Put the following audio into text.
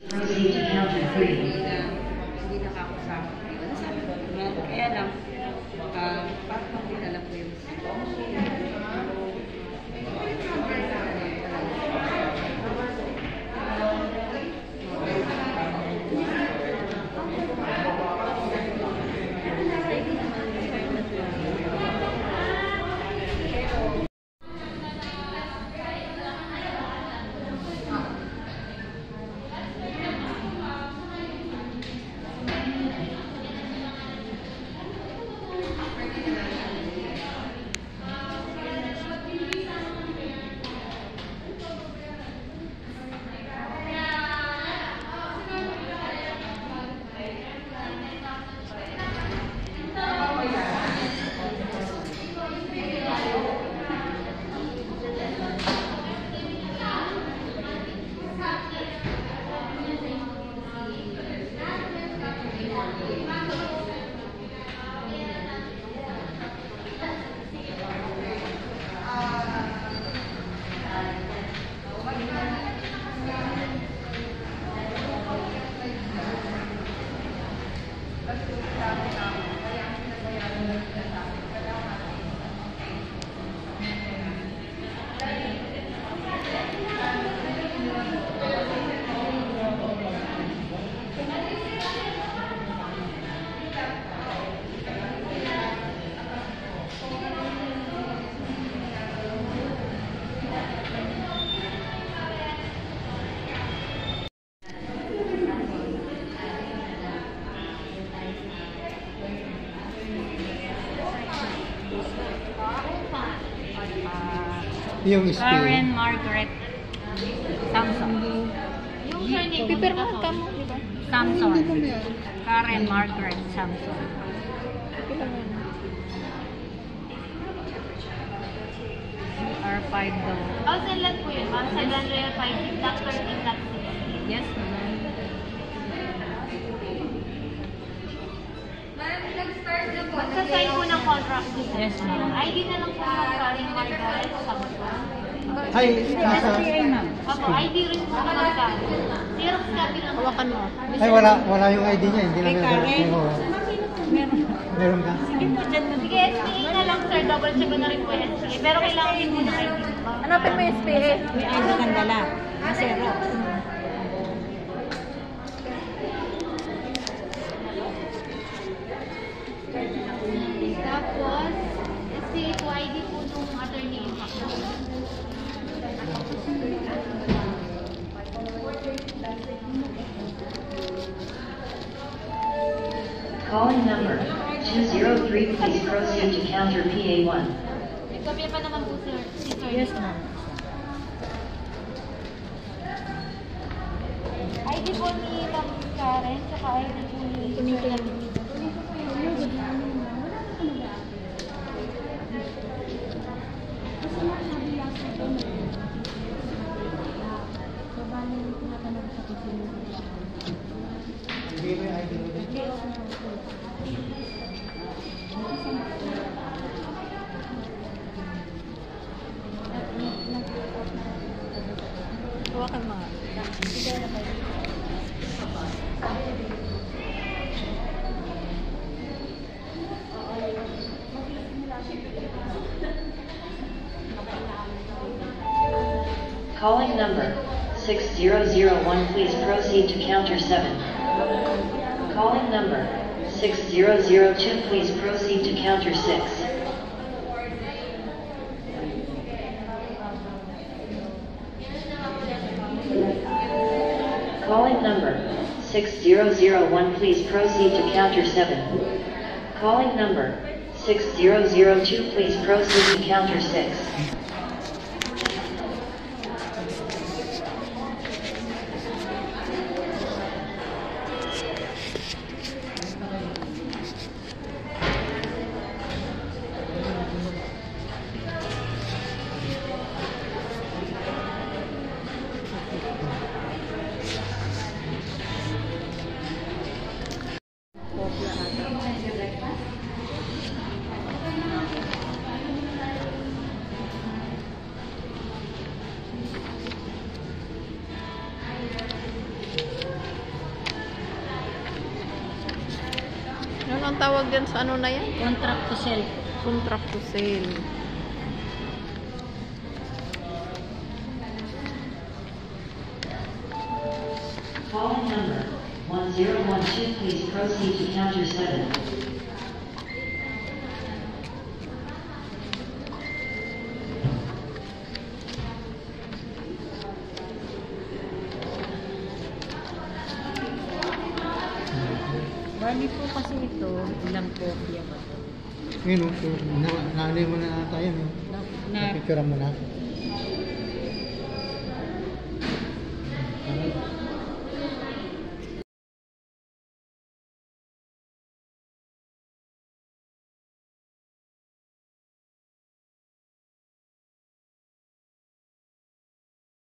Proceed to counter 3. Hindi nakakasama. Nasabi ko, kaya lang, parang dinala ko yung yung spin. Karen Margaret Samson. Yung surname, pipirmahan ka mo, di ba? Samson. Karen Margaret Samson. R5 daw. Oh, saan po yun, ma'am? Sa Royal 5, Dr. Tingkat. Yes, ma'am. Magsasign po ng contract dito. Yes, ma'am. ID na lang po ng Karen Margaret Samson. Ay, nasa... SBI, ma'am. Opo, ID rin po ng Karen. Xerox copy lang. Hawakan mo. Ay, wala yung ID niya. Hindi Kay namin Karen? Meron. Meron ka? Sige po, dyan na. Sige, SPA na lang, sir. Double check ko na rin po yung SPA. Pero kailangan din po ng ID. Hanapin mo yung SPA. May ID kang dala. Masero. Tapos, SPA po, ID po nung attorney. Calling number 203, please proceed to counter PA1. May kopya pa naman po, sir. Si sir. Yes, ma'am. ID po ni Ma'am Karen, tsaka ID po ni Sir. Hindi may ID mo din. Hawakan mo. Calling number 6001, please proceed to counter 7. Calling number 6002, please proceed to counter 6. Calling number 6001, please proceed to counter 7. Calling number 6002, please proceed to counter 6. Anong tawag dyan sa ano na yan? Contract to sell. Contract to sale. Calling number 1012, please proceed to counter 7. Bali po kasi ito, ilang kopya ba? Yun o, so, naalay mo na ata yan. Na, Napicture mo na.